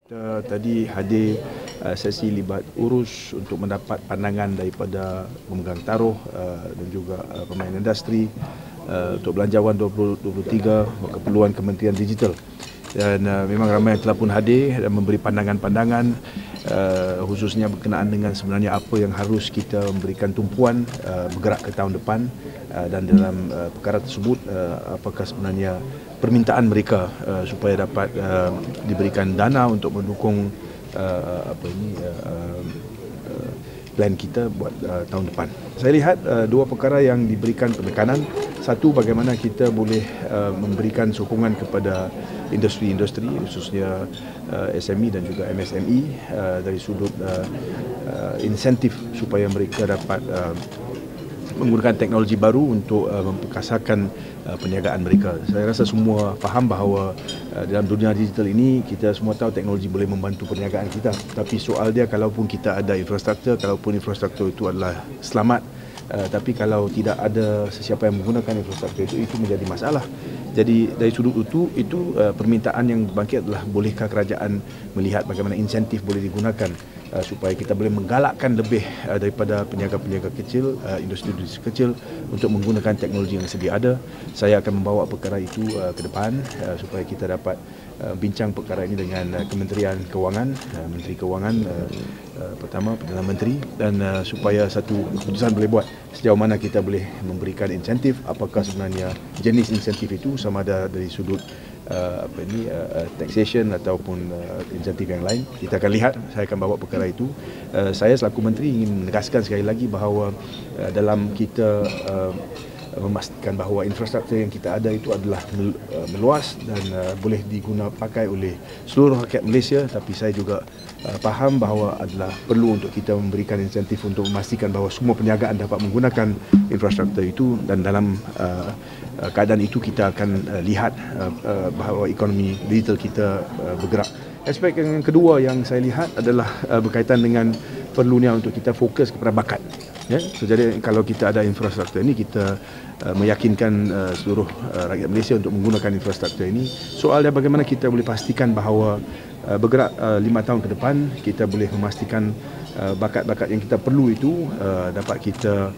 Kita tadi hadir sesi libat urus untuk mendapat pandangan daripada pemegang taruh dan juga pemain industri untuk Belanjawan 2023 keperluan Kementerian Digital. Dan memang ramai yang telah pun hadir dan memberi pandangan-pandangan khususnya berkenaan dengan sebenarnya apa yang harus kita memberikan tumpuan bergerak ke tahun depan, dan dalam perkara tersebut apakah sebenarnya permintaan mereka supaya dapat diberikan dana untuk mendukung plan kita buat tahun depan. Saya lihat dua perkara yang diberikan penekanan. Satu, bagaimana kita boleh memberikan sokongan kepada industri-industri khususnya SME dan juga MSME dari sudut insentif supaya mereka dapat menggunakan teknologi baru untuk memperkasakan perniagaan mereka. Saya rasa semua faham bahawa dalam dunia digital ini kita semua tahu teknologi boleh membantu perniagaan kita. Tapi soal dia, kalaupun kita ada infrastruktur, kalaupun infrastruktur itu adalah selamat, tapi kalau tidak ada sesiapa yang menggunakan infrastruktur itu menjadi masalah. Jadi dari sudut itu permintaan yang bangkit adalah bolehkah kerajaan melihat bagaimana insentif boleh digunakan supaya kita boleh menggalakkan lebih daripada peniaga-peniaga kecil, industri-industri kecil untuk menggunakan teknologi yang sedia ada. Saya akan membawa perkara itu ke depan supaya kita dapat bincang perkara ini dengan Kementerian Kewangan, Menteri Kewangan pertama, Perdana Menteri, dan supaya satu keputusan boleh buat sejauh mana kita boleh memberikan insentif, apakah sebenarnya jenis insentif itu sama ada dari sudut taxation ataupun insentif yang lain. Kita akan lihat, saya akan bawa perkara itu. Saya selaku Menteri ingin menegaskan sekali lagi bahawa dalam kita memastikan bahawa infrastruktur yang kita ada itu adalah meluas dan boleh pakai oleh seluruh rakyat Malaysia, tapi saya juga faham bahawa adalah perlu untuk kita memberikan insentif untuk memastikan bahawa semua perniagaan dapat menggunakan infrastruktur itu, dan dalam keadaan itu kita akan lihat bahawa ekonomi digital kita bergerak. Aspek yang kedua yang saya lihat adalah berkaitan dengan perlunya untuk kita fokus kepada bakat. Ya, so, jadi kalau kita ada infrastruktur ini, kita meyakinkan seluruh rakyat Malaysia untuk menggunakan infrastruktur ini. Soalnya bagaimana kita boleh pastikan bahawa bergerak 5 tahun ke depan kita boleh memastikan bakat-bakat yang kita perlu itu dapat kita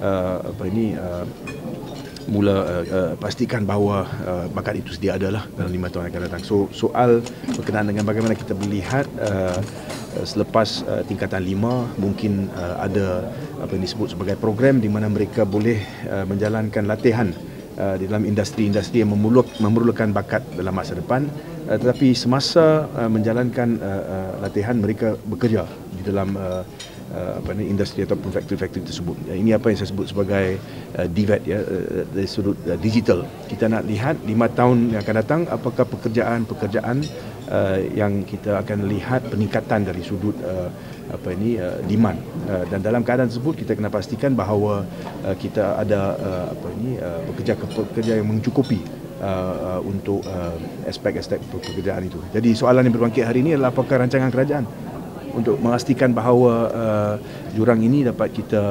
pastikan bahawa bakat itu sedia adalah dalam 5 tahun yang akan datang. So soal berkenaan dengan bagaimana kita melihat selepas tingkatan 5 mungkin ada apa yang disebut sebagai program di mana mereka boleh menjalankan latihan di dalam industri-industri yang memerlukan bakat dalam masa depan, tetapi semasa menjalankan latihan mereka bekerja di dalam industri ataupun faktori-faktori tersebut. Ini apa yang saya sebut sebagai DVET, ya, dari sudut digital. Kita nak lihat 5 tahun yang akan datang apakah pekerjaan-pekerjaan yang kita akan lihat peningkatan dari sudut demand, dan dalam keadaan tersebut kita kena pastikan bahawa kita ada pekerja yang mencukupi untuk aspek-aspek pekerjaan itu. Jadi soalan yang berbangkit hari ini adalah apakah rancangan kerajaan untuk memastikan bahawa jurang ini dapat kita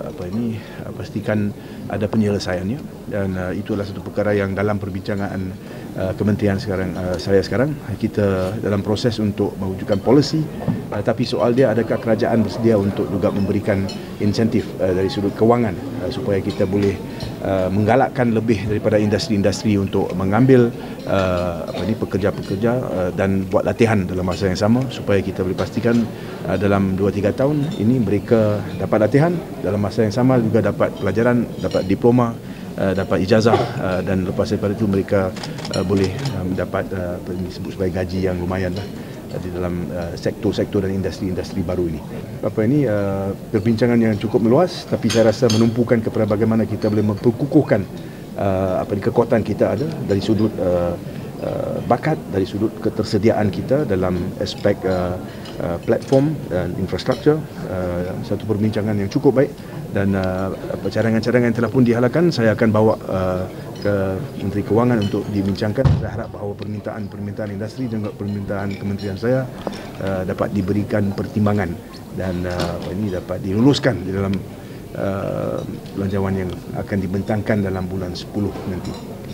pastikan ada penyelesaiannya, dan itu adalah satu perkara yang dalam perbincangan kementerian saya sekarang kita dalam proses untuk mewujudkan polisi. Tapi soal dia, adakah kerajaan bersedia untuk juga memberikan insentif dari sudut kewangan supaya kita boleh menggalakkan lebih daripada industri-industri untuk mengambil pekerja-pekerja dan buat latihan dalam masa yang sama supaya kita boleh pastikan dalam 2-3 tahun ini mereka dapat latihan, dalam masa yang sama juga dapat pelajaran, dapat diploma, dapat ijazah, dan lepas daripada itu mereka boleh mendapat apa yang disebut sebagai gaji yang lumayan lah di dalam sektor-sektor dan industri-industri baru ini. Perbincangan yang cukup meluas, tapi saya rasa menumpukan kepada bagaimana kita boleh memperkukuhkan kekuatan kita ada dari sudut bakat, dari sudut ketersediaan kita dalam aspek platform dan infrastruktur. Satu perbincangan yang cukup baik, dan cadangan-cadangan yang telah pun dihalalkan saya akan bawa ke Menteri Kewangan untuk dibincangkan. Saya harap bahawa permintaan industri dan permintaan kementerian saya dapat diberikan pertimbangan dan ini dapat diluluskan di dalam belanjawan yang akan dibentangkan dalam bulan 10 nanti.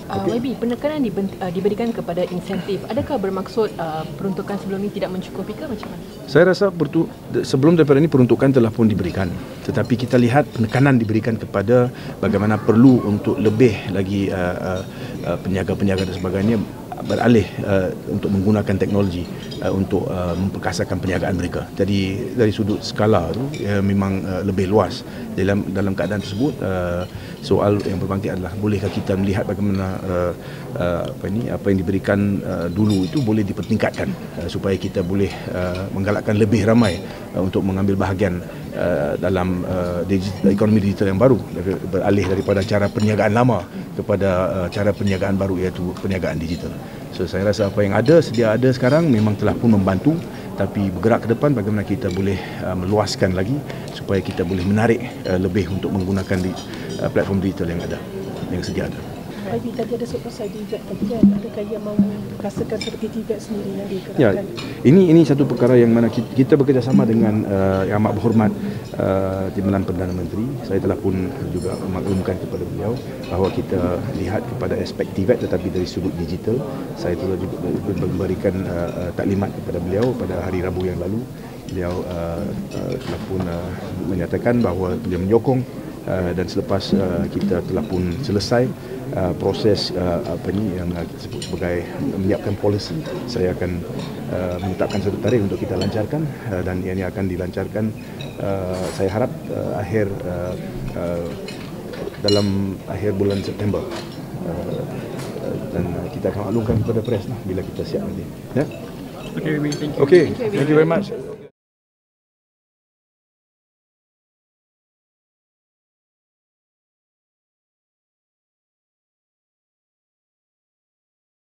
YB, penekanan diberikan kepada insentif. Adakah bermaksud peruntukan sebelum ini tidak mencukupi ke macam mana? Saya rasa sebelum daripada ini peruntukan telah pun diberikan. Tetapi kita lihat penekanan diberikan kepada bagaimana perlu untuk lebih lagi peniaga-peniaga dan sebagainya beralih untuk menggunakan teknologi untuk memperkasakan perniagaan mereka. Jadi dari sudut skala tu memang lebih luas. Dalam keadaan tersebut, soal yang berbangkit adalah bolehkah kita melihat bagaimana apa yang diberikan dulu itu boleh dipertingkatkan supaya kita boleh menggalakkan lebih ramai untuk mengambil bahagian dalam ekonomi digital yang baru, beralih daripada cara perniagaan lama kepada cara perniagaan baru, iaitu perniagaan digital. So saya rasa apa yang sedia ada sekarang memang telah pun membantu, tapi bergerak ke depan bagaimana kita boleh meluaskan lagi supaya kita boleh menarik lebih untuk menggunakan platform digital yang sedia ada. YB, tadi ada soal pasal DVAT tadi kan, adakah yang mahu rasakan seperti DVAT sendiri yang dikerahkan? Ya, ini satu perkara yang mana kita bekerjasama dengan Yang Amat Berhormat Timbalan Perdana Menteri. Saya telah pun juga memaklumkan kepada beliau bahawa kita lihat kepada aspek DVAT tetapi dari sudut digital. Saya telah juga memberikan taklimat kepada beliau pada hari Rabu yang lalu. Beliau telah pun menyatakan bahawa beliau menyokong dan selepas kita telah pun selesai proses yang disebut sebagai menyiapkan polisi, saya akan menetapkan satu tarikh untuk kita lancarkan dan ini akan dilancarkan saya harap dalam akhir bulan September dan kita akan maklumkan kepada pres bila kita siap nanti. Ya. Okay, Okay, thank you very much.